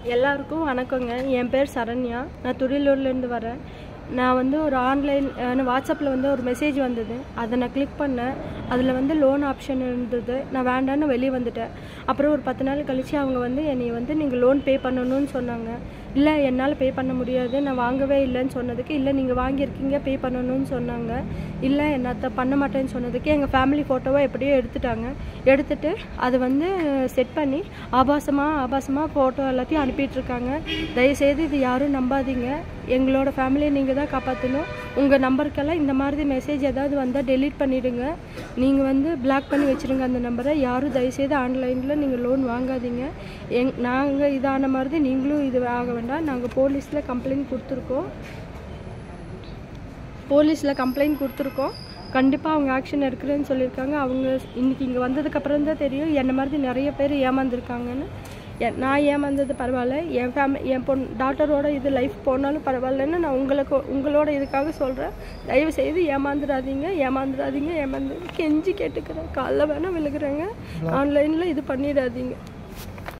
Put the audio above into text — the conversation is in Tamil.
எல்லாருக்கும் வணக்கங்க. என் பேர் சரண்யா. நான் துடியலூர்லேருந்து வரேன். நான் வந்து ஒரு ஆன்லைன் வாட்ஸ்அப்பில் வந்து ஒரு மெசேஜ் வந்தது. அதை நான் கிளிக் பண்ணேன். அதில் வந்து லோன் ஆப்ஷன் இருந்தது. நான் வேண்டான்னு வெளியே வந்துட்டேன். அப்புறம் ஒரு 10 நாள் கழித்து அவங்க வந்து என்னை வந்து நீங்கள் லோன் பே பண்ணணும்னு சொன்னாங்க. இல்லை, என்னால் பே பண்ண முடியாது, நான் வாங்கவே இல்லைன்னு சொன்னதுக்கு, இல்லை நீங்கள் வாங்கியிருக்கீங்க பே பண்ணணும்னு சொன்னாங்க. இல்லை, என்னத்தை பண்ண மாட்டேன்னு சொன்னதுக்கு எங்கள் ஃபேமிலி ஃபோட்டோவை எப்படியோ எடுத்துட்டு அது வந்து செட் பண்ணி ஆபாசமாக ஃபோட்டோ எல்லாத்தையும் அனுப்பிட்டுருக்காங்க. தயவுசெய்து இது யாரும் நம்பாதீங்க. எங்களோட ஃபேமிலியை நீங்கள் தான் காப்பாற்றணும். உங்கள் நம்பருக்கெல்லாம் இந்த மாதிரி மெசேஜ் ஏதாவது வந்தால் டெலீட் பண்ணிவிடுங்க. நீங்கள் வந்து பிளாக் பண்ணி வச்சுருங்க அந்த நம்பரை. யாரும் தயவுசெய்து ஆன்லைனில் நீங்கள் லோன் வாங்காதீங்க. நாங்கள் இதான மாதிரி நீங்களும் இது ஆக வேண்டாம். நாங்கள் போலீஸில் கம்ப்ளைண்ட் கொடுத்துருக்கோம். கண்டிப்பாக அவங்க ஆக்ஷன் எடுக்கிறேன்னு சொல்லியிருக்காங்க. அவங்க இன்றைக்கி இங்கே வந்ததுக்கப்புறம் தான் தெரியும் என்ன மாதிரி நிறைய பேர் ஏமாந்துருக்காங்கன்னு. நான் ஏமாந்தது பரவாயில்ல, என் டாட்டரோட இது லைஃப் போனாலும் பரவாயில்லன்னு நான் உங்களோட இதுக்காக சொல்கிறேன். தயவுசெய்து ஏமாந்துடாதீங்க. கெஞ்சி கேட்டுக்கிறேன், காலைல வேணால் விழுகிறேங்க. ஆன்லைனில் இது பண்ணிடாதீங்க.